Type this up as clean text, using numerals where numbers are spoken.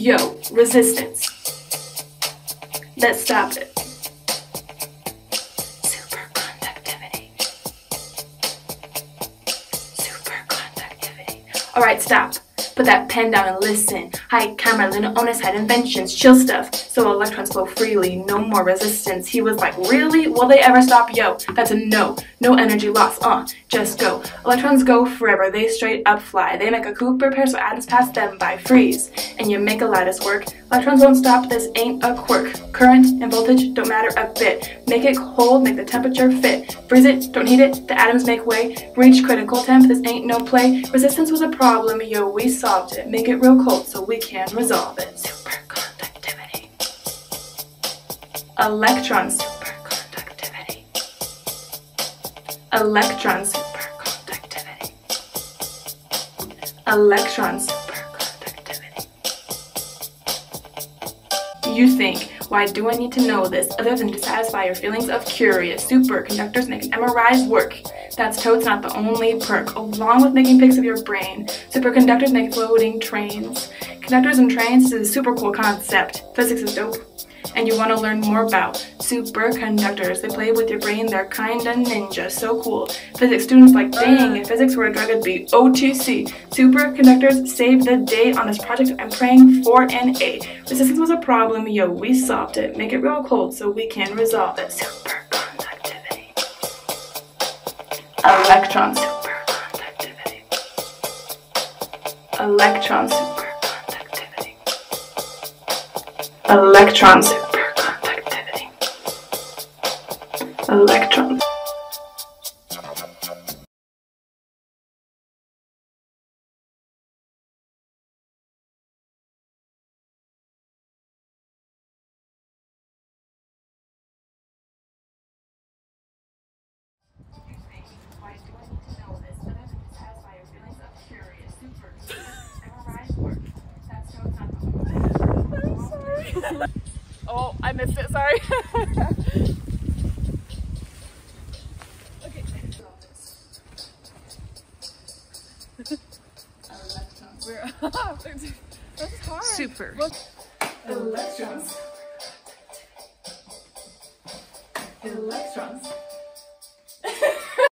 Yo, resistance. Let's stop it. Superconductivity. Superconductivity. Alright, stop. Put that pen down and listen. Heike Kamerlingh Onnes had inventions, chill stuff, so electrons flow freely, no more resistance. He was like, really? Will they ever stop? Yo, that's a no. No energy loss, just go. Electrons go forever, they straight up fly. They make a Cooper pair so atoms pass them by. Freeze, and you make a lattice work. Electrons won't stop, this ain't a quirk. Current and voltage don't matter a bit. Make it cold, make the temperature fit. Freeze it, don't heat it, the atoms make way. Reach critical temp, this ain't no play. Resistance was a problem, yo, we solved it. Make it real cold so we can resolve it. Superconductivity. Electrons. Superconductivity. Electrons. Superconductivity. Electrons. Superconductivity. You think, why do I need to know this other than to satisfy your feelings of curious? Superconductors make an MRI's work. That's totes not the only perk, along with making pics of your brain. Superconductors make floating trains. Conductors and trains is a super cool concept. Physics is dope. And you want to learn more about superconductors. They play with your brain, they're kinda ninja, so cool. Physics students like, dang, if physics were a drug it'd be OTC. Superconductors saved the day on this project. I'm praying for an A. Resistance was a problem, yo, we solved it. Make it real cold so we can resolve it. Superconductivity. Electrons. Superconductivity. Electrons. Superconductivity. Electrons. Superconductivity. Electrons. Why do I need to know this other than to satisfy your feelings of curious? MRI's work. That's so not the I'm sorry. Oh, I missed it, sorry. Okay. Electrons. This is hard. Super. Electrons. Electrons.